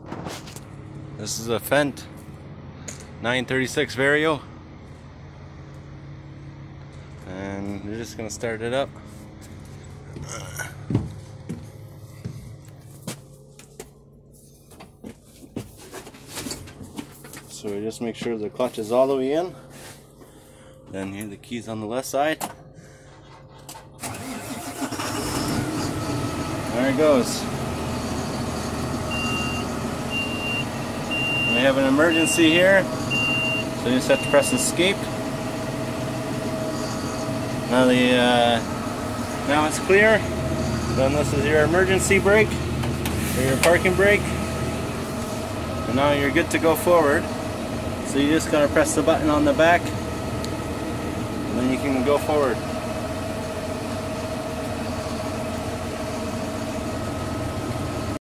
This is a Fendt 936 Vario, and we're just gonna start it up. So we just make sure the clutch is all the way in. Then here the keys on the left side. There it goes. We have an emergency here, so you just have to press escape. Now now it's clear. Then this is your emergency brake or your parking brake, and now you're good to go forward. So you just gotta press the button on the back, and then you can go forward.